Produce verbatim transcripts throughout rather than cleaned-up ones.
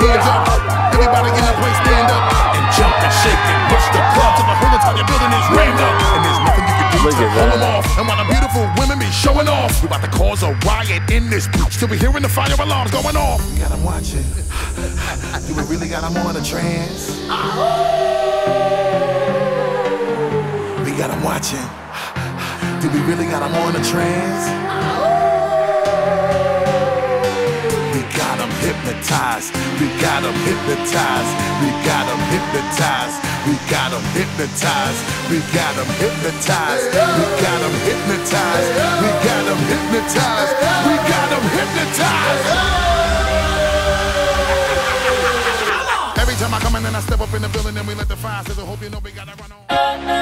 hands up. Everybody in the place stand up and jump and shake and push the club till the whole entire building is rammed up. And there's nothing you can do to hold them off. And while the beautiful women be showing off, we about to cause a riot in this bitch till we hearing the fire alarms going off. We got them watching. Do we really got them on a trance? We got them watching. Do we really got them on a trance? We got them hypnotized. We got them hypnotized. We got them hypnotized. We got them hypnotized. We got them hypnotized. We got them hypnotized. We got them hypnotized. We got them hypnotized. Every time I come in and I step up in the building and we let the fire sizzle, hope you know we gotta run on.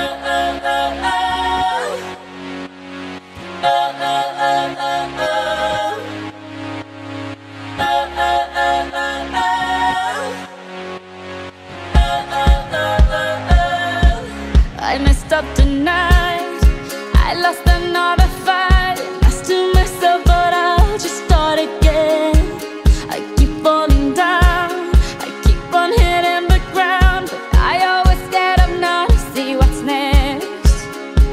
I messed up tonight. I lost another fight. I still myself, but I'll just start again. I keep falling down. I keep on hitting the ground, but I always get up now to see what's next.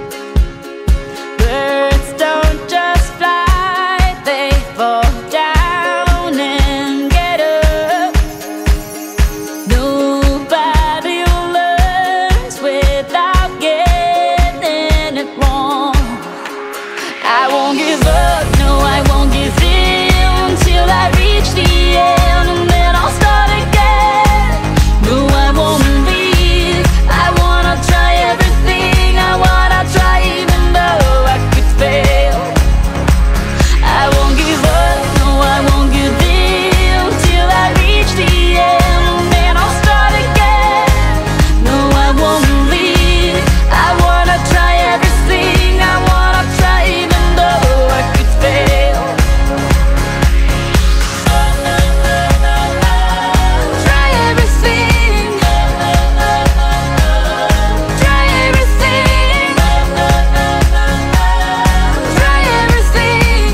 Birds don't just fly, they fall down and get up. Nobody learns without getting it wrong. I won't give up, no I won't give in till I reach the end, and then I'll start again. No I won't leave, I wanna try everything, I wanna try even though I could fail. I won't give up, no I won't give in till I reach the end, and then I'll start again. No I won't leave, I wanna try everything, I wanna try even though I could fail. Try everything, try everything, try everything.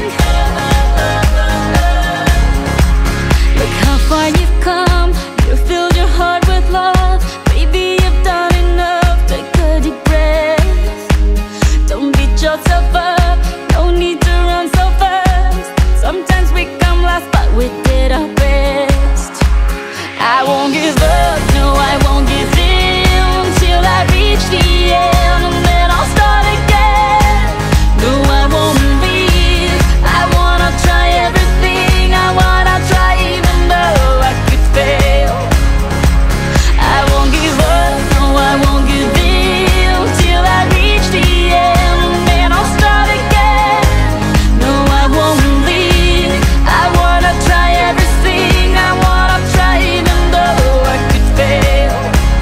Look how far you've come, you filled your heart with love. Baby, you've done enough, take a deep breath. Don't beat yourself up, no need to run so fast. Sometimes we come last, but we did our best. I won't give up, no I won't give in till I reach the end, and then I'll start again. No I won't leave, I wanna try everything, I wanna try even though I could fail. I won't give up, no I won't give in till I reach the end, and then I'll start again. No I won't leave, I wanna try everything, I wanna try even though I could fail.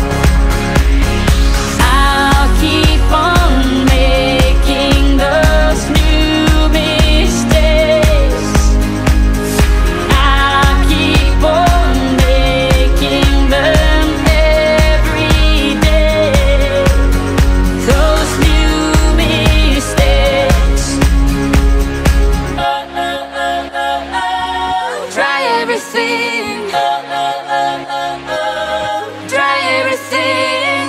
I'll keep on making those new mistakes. I'll keep on making them every day. Those new mistakes. Try everything. Try everything.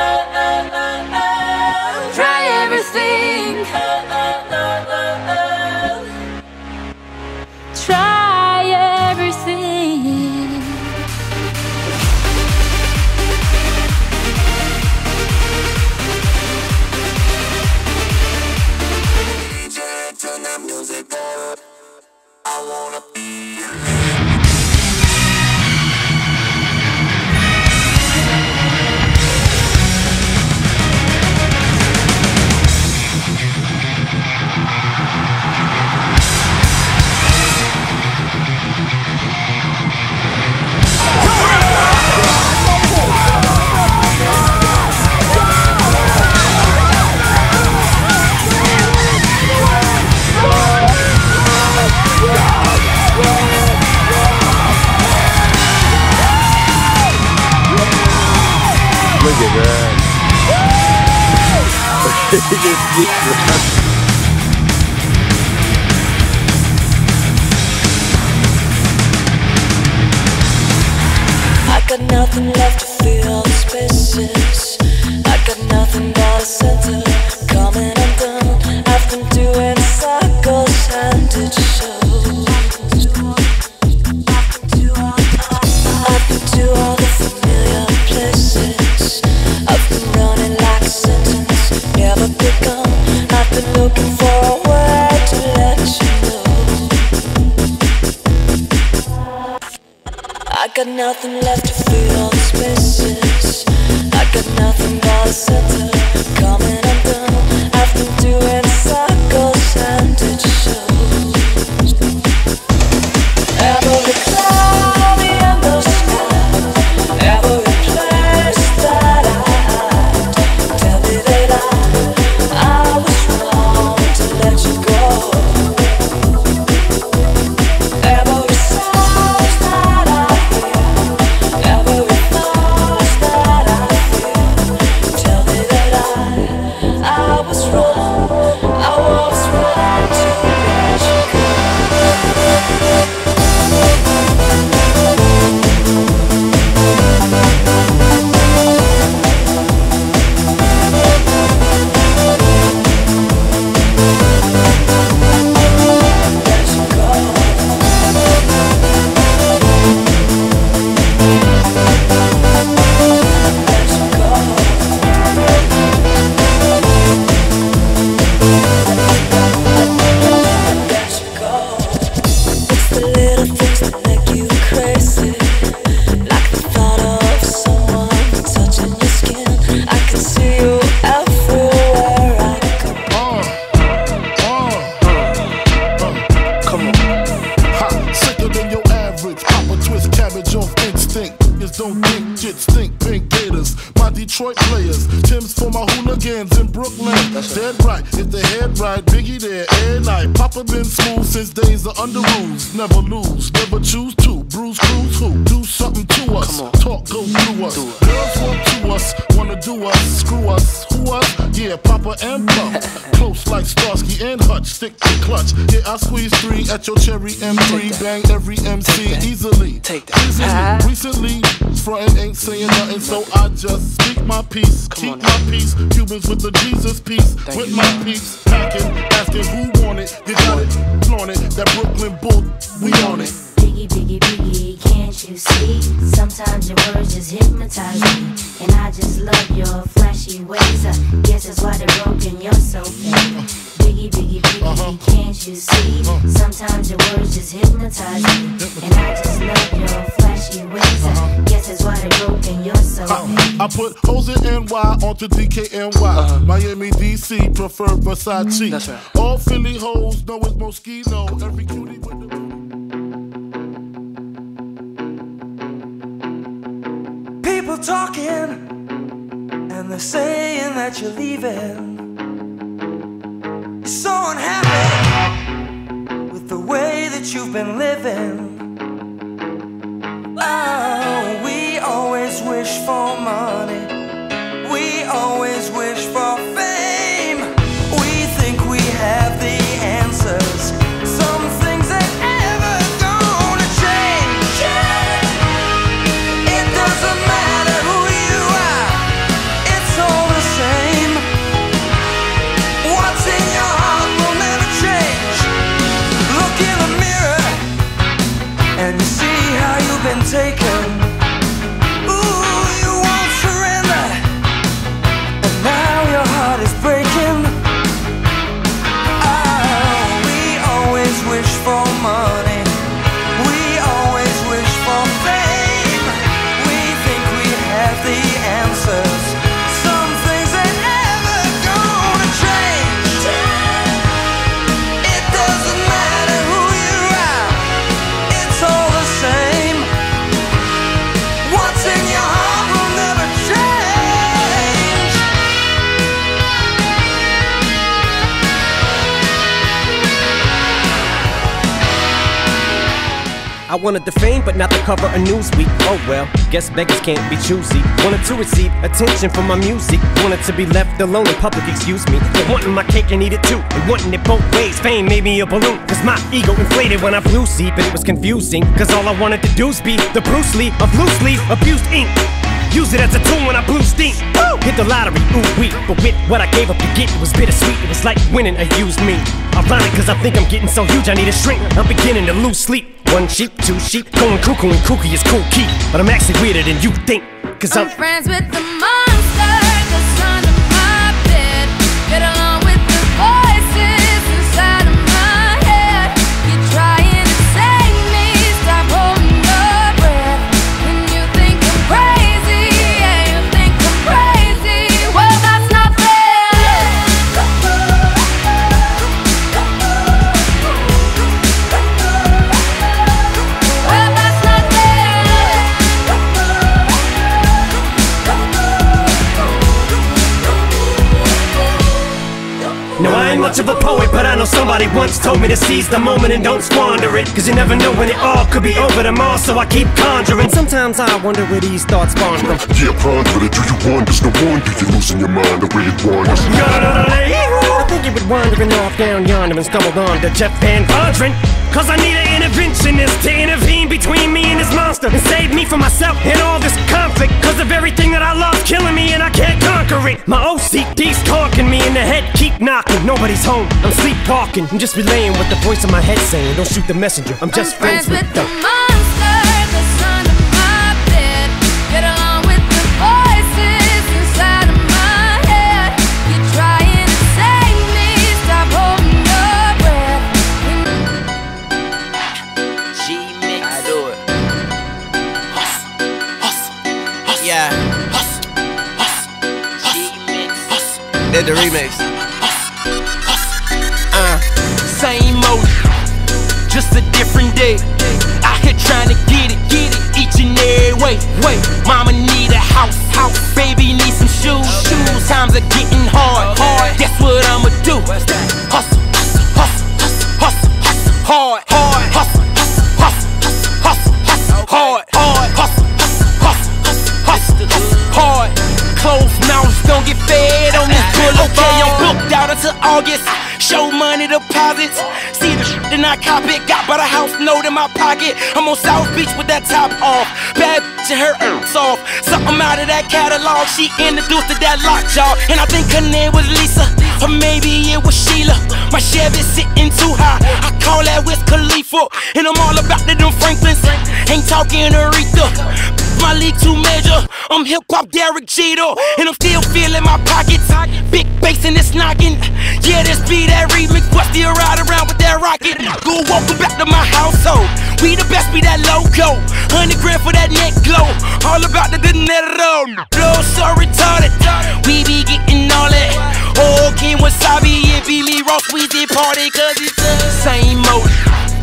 Try everything. Try everything. D J, turn that music up. I wanna be Look at that. got nothing left to fill all the spaces. I got nothing but a center coming undone. I've been doing cycles and it shows. I've been to all the familiar places. I've been running like a sentence never begun. I've been looking for a way to let you know. I got nothing left to fill all the spaces. I got nothing but a center coming undone. I've been doing cycles and it shows. Every cloud in the sky, every place that I hide, tell me that I, I was wrong to let you go. Every sound that I hear, every thought that I feel, tell me that I, I was wrong, I was wrong to let you go. Don't think shit stink, pink gators. My Detroit players, Tim's for my hooligans in Brooklyn. That's dead right, if the head right, Biggie there, every night. Papa been smooth since days of under rules. Never lose, never choose to. Bruise, cruise, who? Do something to us. Talk, go through us. Girls want to us, wanna do us, screw us. Who us? Yeah, Papa and Pump. Close like Starsky and Hutch, stick to clutch. Yeah, I squeeze three at your cherry M three. Bang every M C easily. Take that. Easily. Recently, frontin' ain't saying nothing, so I just speak my peace, keep my peace. Cubans with the Jesus peace, with my peace. Packing, asking who want it, you got it, flaunt it. That Brooklyn bull, we on it. Biggie, biggie, biggie, can't you see? Sometimes your words just hypnotize me, and I just love your flashy ways. I guess that's why they're broken, you're so fake. Biggie, biggie, biggie, uh-huh. Can't you see? Uh-huh. Sometimes your words just hypnotize me, and I just love your flashy ways. Uh-huh. Guess that's why they're broken, you're so fake. I put hoes in N Y onto D K N Y. Uh-huh. Miami, D C, prefer Versace. That's right. All Philly hoes know it's Moschino. Every cutie with the... People talking, and they're saying that you're leaving. So unhappy with the way that you've been living. Oh, we always wish for money. We always wish for fame. We think we have the answers. Some things ain't ever gonna change. It doesn't matter who you are, it's all the same. What's in your heart will never change. Look in the mirror and you see how you've been taken. Ooh, you won't surrender, and now your heart is breaking. Oh, we always wish for money. We always wish for fame. We think we have the answers. Some things ain't ever gonna change. It doesn't matter who you are, it's all the same. I wanted the fame, but not the cover of Newsweek. Oh well, guess beggars can't be choosy. Wanted to receive attention from my music. Wanted to be left alone in public, excuse me. But wanting my cake and eat it too, and wanting it both ways. Fame made me a balloon, cause my ego inflated when I flew see. But it was confusing, cause all I wanted to do is be the Bruce Lee of loosely abused ink. Use it as a tool when I blew steam. Woo! Hit the lottery, ooh wee. But with what I gave up to get, it was bittersweet. It was like winning a used me. Ironic, cause I think I'm getting so huge I need a shrink. I'm beginning to lose sleep. One sheep, two sheep, going cuckoo and kooky is cool key. But I'm actually weirder than you think, cause I'm, I'm friends with the monster that's under my bed. Get along with the voices inside of my head. You're trying to save me, stop holding your breath. And you think I'm crazy, yeah, you think I'm crazy. Well, that's not fair. Well, that's not fair. no, I ain't much of a poet, but I know somebody once told me to seize the moment and don't squander it. Cause you never know when it all could be over tomorrow, so I keep conjuring. Sometimes I wonder where these thoughts spawn from. Yeah, ponder it. Do you wonder? No wonder you're losing your mind the way it wanders. I think you were wandering off down yonder and stumbled on to Jeff Van Vondren. Cause I need an interventionist to intervene between me and this monster and save me from myself and all this conflict. Cause of everything that I love's killing me and I can't conquer it. My O C D's talking me in the head, keep knocking. Nobody's home, I'm sleepwalking. I'm just relaying what the voice in my head saying. Don't shoot the messenger, I'm just I'm friends, friends with with the the monster that's under my bed. Get along with the voices inside of my head. You're trying to save me, stop holding your breath. G-Mix. I do it. Hustle, hustle, hustle. Yeah. Hustle, hustle, G-Mix. Did the remix. Uh, same mode, just a different day. Out here trying to get it, get it, each and every way. Wait, mama need a house, house. Baby need some shoes, shoes. Times are getting hard, hard. Guess what I'ma do? Hustle, hustle, hustle, hustle, hustle, hard, hard. Hustle, hustle, hustle, hustle, hustle, hard, hard. Hustle, hustle, hustle, hustle, hard. Closed mouths don't get fed on this boulevard. Okay, I'm booked out until August. Show money deposits. See the shit and I cop it. Got by the house note in my pocket. I'm on South Beach with that top off. Bad bitch and her earths off. Something out of that catalog. She introduced to that lockjaw. And I think her name was Lisa. Or maybe it was Sheila. My Chevy sitting too high. I call that Wiz Khalifa. And I'm all about the them Franklins. Ain't talking Aretha. My league to measure. I'm hip hop Derek Jeter. And I'm still feeling my pockets. Big bass and it's knocking. Yeah, this be that remix. But still ride around with that rocket. Go welcome back to my household. We the best, be that logo. Hundred grand for that neck glow. All about the dinero. Flow so retarded. We be getting all that. Oh, King Wasabi and Billy Ross. We did party cause it's the same mode.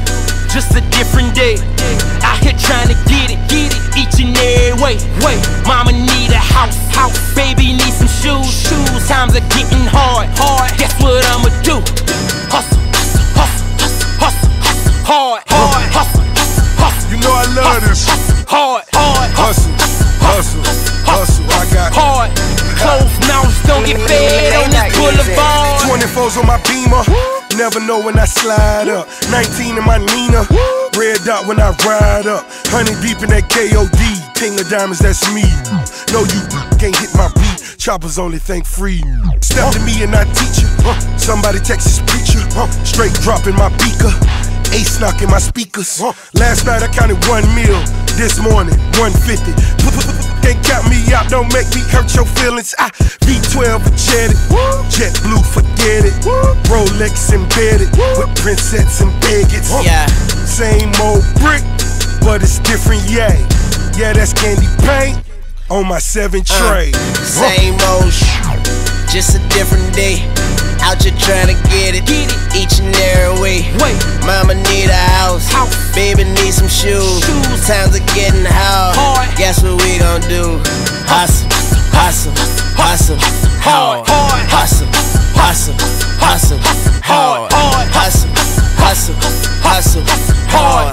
Just a different day. Out here trying to get it, get it, each and every way. Wait, mama need a house, house. Baby need some shoes, shoes. Times are getting hard, hard. Guess what I'ma do? Hustle, hustle, hustle, hustle, hustle, hard, hard. Hustle, hustle, hustle. You know I love this. Hard, hard. Hustle, hustle, hustle. I got hard. Closed mouths don't get fed on this boulevard. twenty-fours on my Beamer. Never know when I slide up. nineteen in my Nina. Red dot when I ride up. Honey deep in that K O D. King of diamonds, that's me. No, you can't hit my beat. Choppers only think free. Step to me and I teach you. Somebody Texas preacher. Straight dropping my beaker. Ace knocking my speakers. Last night I counted one meal. This morning, one fifty. Can't count me out, don't make me hurt your feelings. I V twelve jetted, jet blue, forget it. Rolex embedded with princess and bigots. Yeah. Same old brick, but it's different, yeah. Yeah, that's candy paint on my seven tray. Uh, same old shit, just a different day. Out here trying to get it, get it, each and every way. Wait, mama need a house, house. Baby need some shoes. shoes. Times are getting hard. hard. Guess what we gon' do? Hustle, hustle, hustle, hard. Hustle, hustle, hustle, hard. Hustle, hustle, hustle, hard.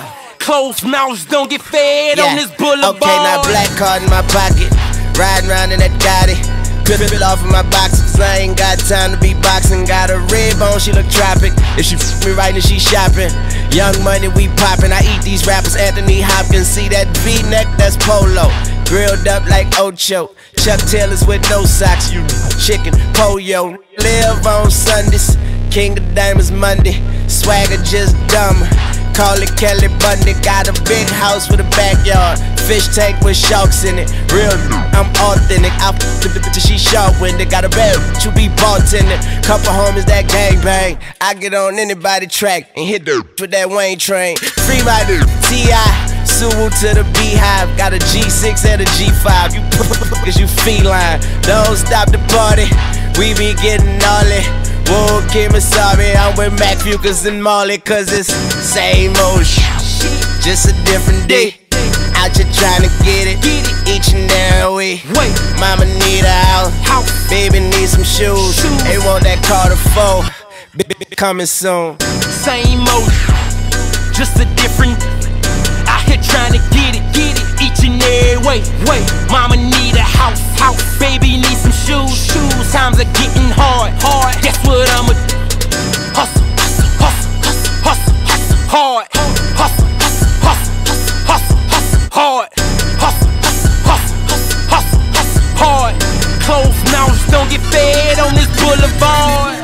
Closed mouths don't get fed Yeah. on this boulevard. Okay, now black card in my pocket, riding around in that Gotti. Drip it off of my boxes, cause I ain't got time to be boxing. Got a red bone, she look tropic. If she f me right, then she shopping. Young money, we poppin'. I eat these rappers, Anthony Hopkins. See that V-neck, that's polo. Grilled up like Ocho. Chuck Taylors with no socks. You chicken, pollo. Live on Sundays. King of Diamonds Monday. Swagger just dumb. Call it Kelly Bundy. Got a big house with a backyard. Fish tank with sharks in it. Real, I'm authentic. I f the bitch, she sharp-winded. Got a bad to be bartending. Couple homies that gang bang. I get on anybody track and hit the with that Wayne train. Free my T I Suwu to the Beehive. Got a G six and a G five. You cause you feline. Don't stop the party. We be getting all it. Whoa, Kim sorry, I'm with Mac Fucus and Marley. Cause it's same old shit, just a different day. Out here trying to get it, each and every way. Wait, Mama need a house, baby need some shoes. They want that Carter four, coming soon. same old, just a different. Out here trying to get it, get it, each and every way. Wait, mama need a house, house, baby need some shoes, shoes. Times are getting hard, hard. Guess what I'ma do? Hustle, hustle, hustle, hustle, hustle, hard. Hustle, hustle, hustle, hustle, hustle, hard. Hustle, hustle, hustle, hustle, hustle, hard. Closed mouths don't get fed on this boulevard.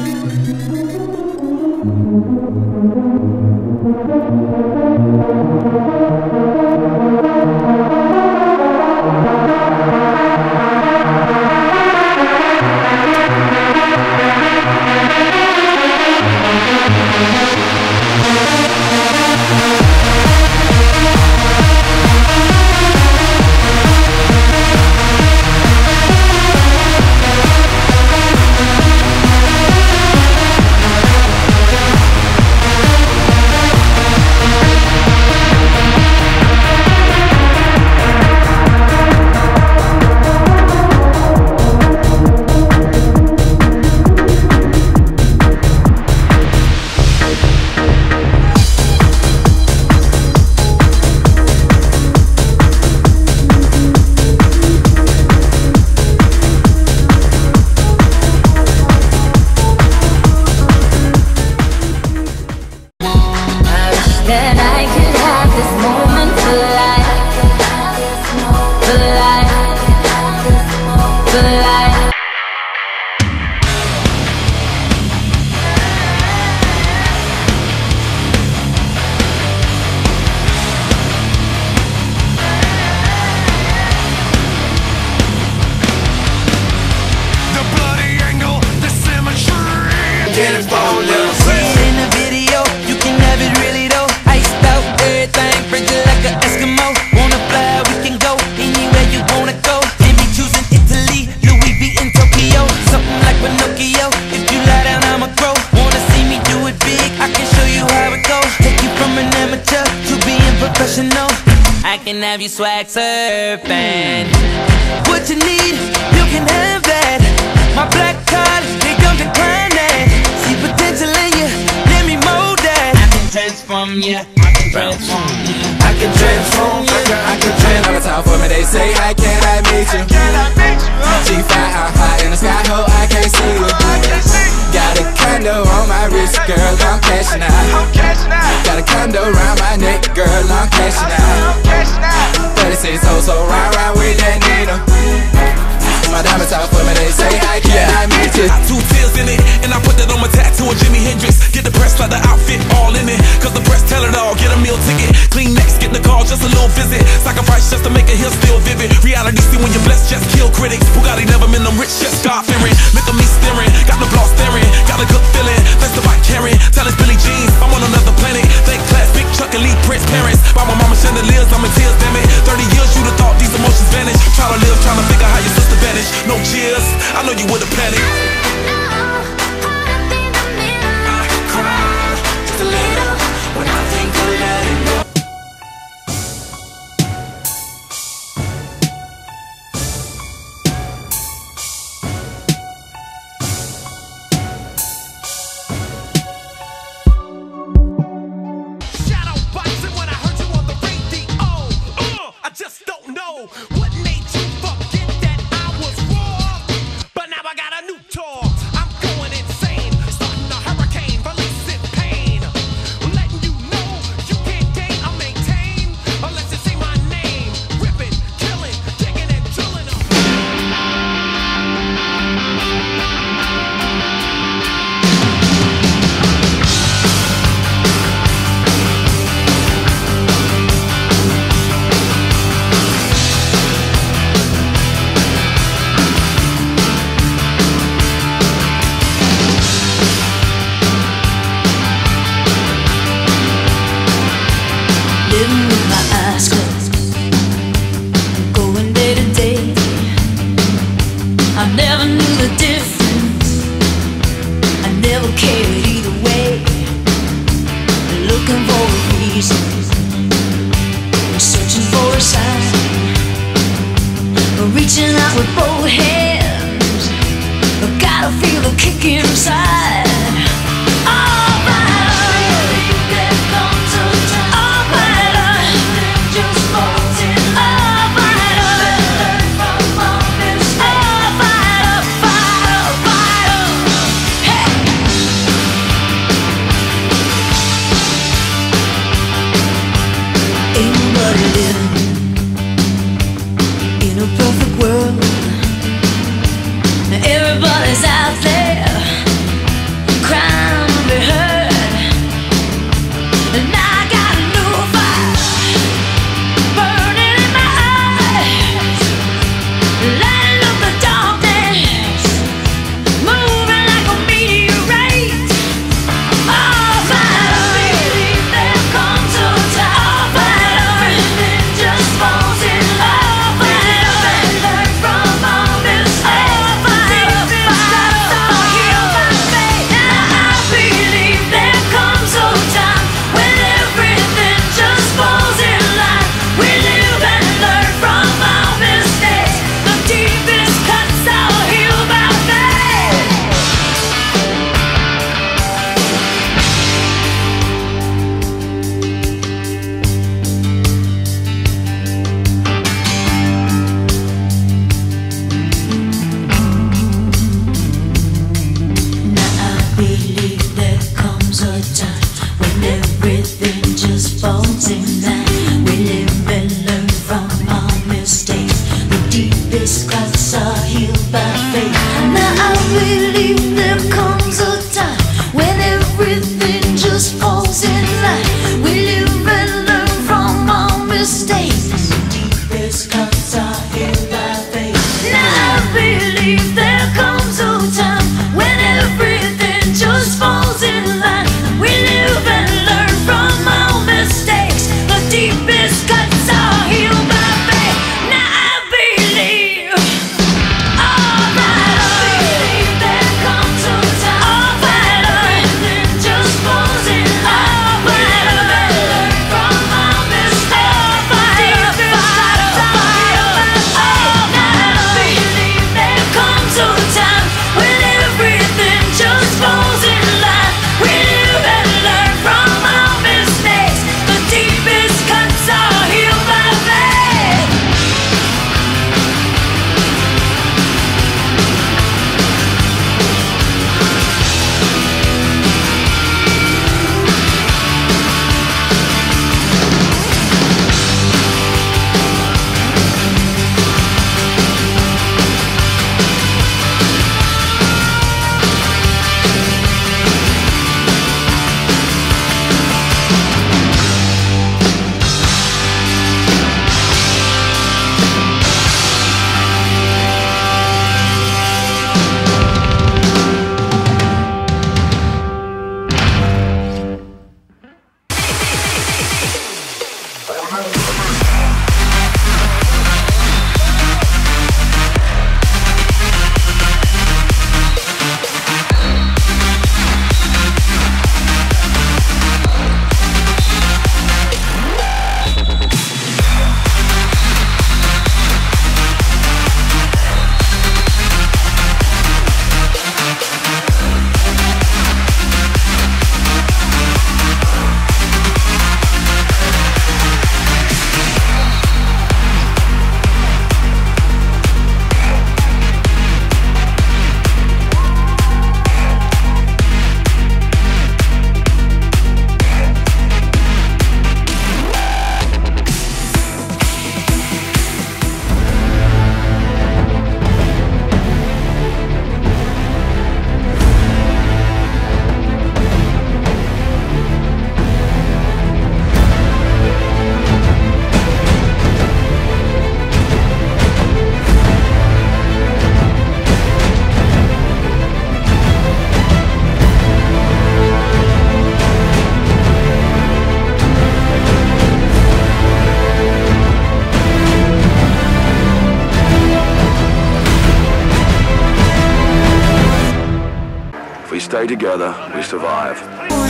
That I could have this moment for life, for life, for life. The bloody angle, the symmetry. Get it for a little. See it in the video, you can have it really though. Iced out, everything frigid like an Eskimo. Wanna fly, we can go anywhere you wanna go. Can be choosing Italy, Louis V in Tokyo. Something like Pinocchio, if you lie down I'ma grow. Wanna see me do it big, I can show you how it goes. Take you from an amateur to being professional. I can have you swag surfing. What you need, you can have that. My black card, they don't decline that. See potential in you, let me mold that. I can transform you, I can transform you. I can transform you, I can transform you. Talk for me, they say, how can I meet you? G five, I'm high in the sky, ho, I can't see you. Got a condo on my wrist, girl, I'm cashing out. Got a condo around my neck, girl, I'm cashing out. thirty-six hoes, so round, round with that needle. My diamonds out for me, they say, how can I meet you? Two tears in it, and I put that on my tattoo of Jimi Hendrix. Get the press like the outfit, all in it. Cause the press tell it all, get a meal ticket. Clean next, get the call, just a little visit. Sacrifice just to make it here still vivid. Reality see when you're blessed, just kill critics. Bugatti never been them rich, just God fearing. Look at me staring, got the block staring. Got a good feeling, that's the bike carrying. Tell us Billie Jeans, I'm on another planet. Thank class, big truck, elite Prince parents. By my mama chandeliers, I'm in tears, damn it. thirty years, you'd have thought these emotions vanished. Try to live, trying to figure how your sister vanished. No cheers, I know you would've panicked. I cry just a little when I think of letting go. Shadow boxing when I heard with both hands. Gotta feel the kick inside. Everybody's out there crying to be heard, and I got a new fire burning in my eyes, lighting up the darkness, moving like a meteorite. Oh, fire, believe there comes a time. Oh, fire, everything just falls in love. Fire, learn from all mistakes. stay together, we survive.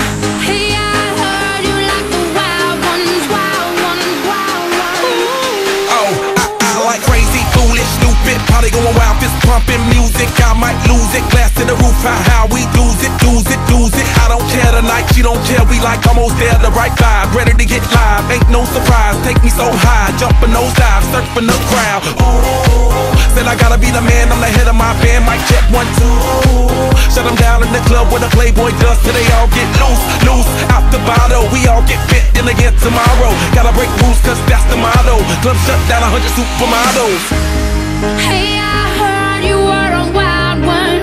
Hey, I heard you like the wild ones, wild ones, wild ones. Oh, I, I like crazy, foolish, stupid. it. Party going wild, fist pumping music. I might lose it. Glass to the roof, how, how we lose it, lose it, lose it. I don't care tonight, she don't care. We like almost there, the right vibe. Ready to get live, ain't no surprise. Take me so high, jumping those dives, surfing the crowd. Ooh, said I gotta be the man, I'm the head of my band. Mic check one, two. Shut them down in the club where the Playboy does till they all get loose, loose. Out the bottle, we all get fit in again tomorrow. Gotta break rules, cause that's the motto. Club shut down, a hundred supermodels. Hey, I heard you were a wild one.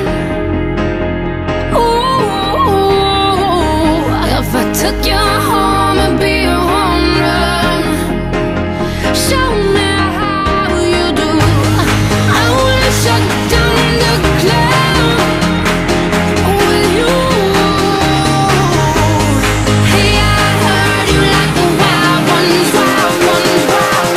Ooh, if I took you home and be a home run, show me how you do. I wanna shut down the club with you. Hey, I heard you like the wild ones, wild ones, wild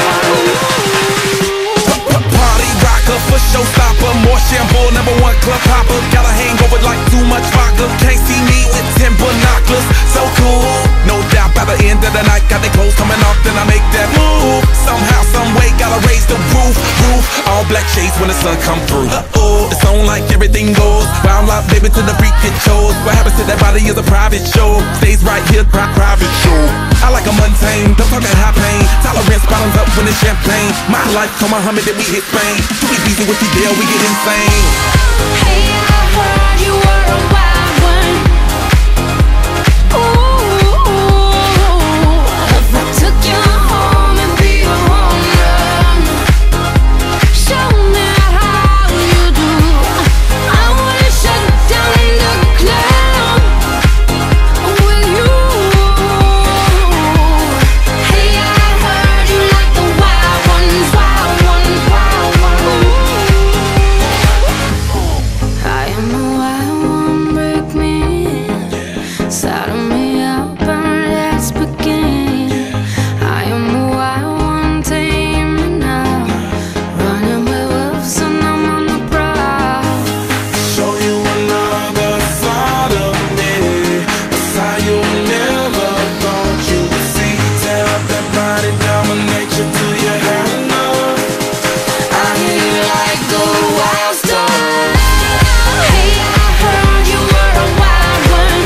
ones. Party rocker for showstopper, more shampoo, number one club hopper. Got a hangover like too much vodka. Can't see me with ten binoculars. So cool, no doubt by the end of the night, got the clothes coming off, then I make that move. Somehow, some way, gotta raise the roof, roof. All black shades when the sun come through. Uh-oh, it's on like everything goes. Wild out, baby, to the freak it shows. What happens to that body is a private show. Stays right here, pri private show. I like a mundane, don't talk that high pain. Tolerance bottoms up when it's champagne. My life, come Muhammad, then we hit Spain. Too easy with the deal, we get insane. Hey, I heard you were a wild one. Ooh, if I took you home and be a home run, show me how you do. I wanna shut down the club with you. Hey, I heard you like the wild ones, wild ones, wild ones. I am the wild one, break me in, saddle me up and let's begin. I am the wild one, tame me now, running with wolves and I'm on the prowl. Show you another side of me, a side you never thought you would see. Tear up that body, dominate you till you have enough. I hear you like the wild star. Hey, I heard you were a wild one.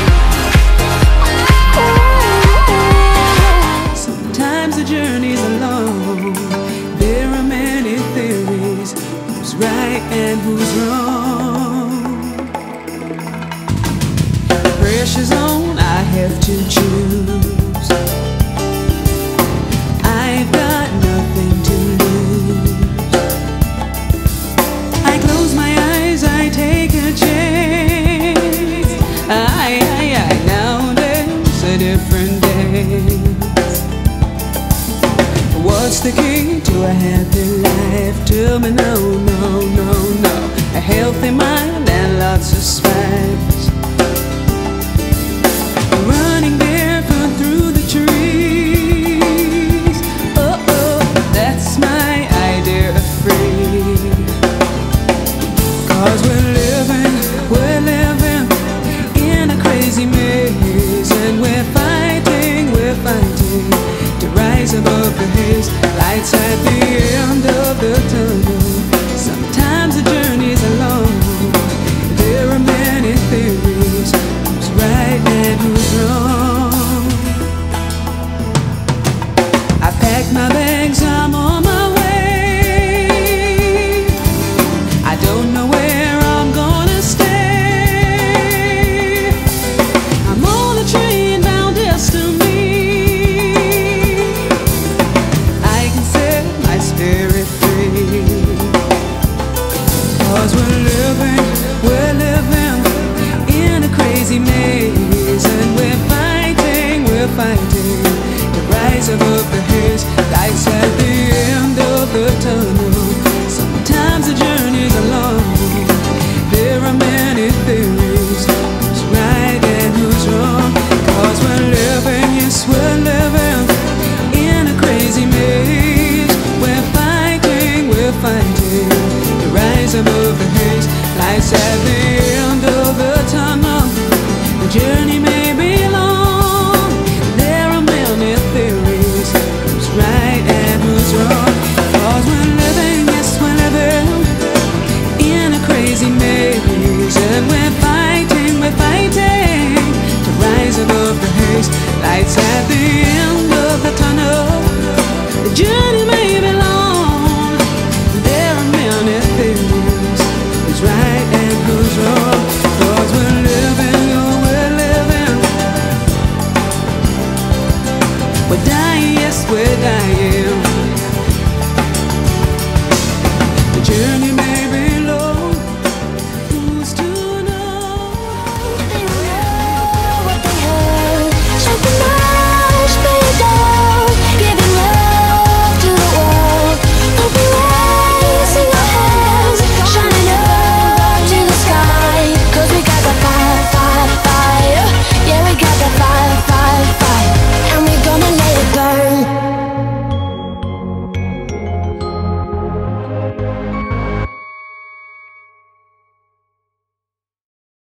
Ooh. Sometimes the journey's alone. There are many theories. Who's right and who's wrong? Pressure's on, I have to choose. I've got nothing to lose. I close my eyes, I take a chance. I, I, I, now there's a different dance. What's the key to a happy life? Tell me no, no, no, no. A healthy mind and lots of spice. Running barefoot through the trees. Oh, oh, that's my idea of free. Cause we're living, we're living in a crazy maze. And we're fighting, we're fighting to rise above the haze. Lights at the end of the tunnel. Sometimes the journey's alone. There are many theories. Who's right and who's wrong? I packed my bags, I'm on my way. I don't know where I'm gonna stay. I'm on a train bound destiny. I can set my spirit free. Cause we're living, we're living in a crazy maze. And we're fighting, we're fighting to rise above the haze. Lights at the end of the tunnel. Sometimes the journey's alone. There are many theories. Who's right and who's wrong? Cause we're living, yes, we're living in a crazy maze. We're fighting, we're fighting to rise above the haze. Lights at the end of the tunnel. The journey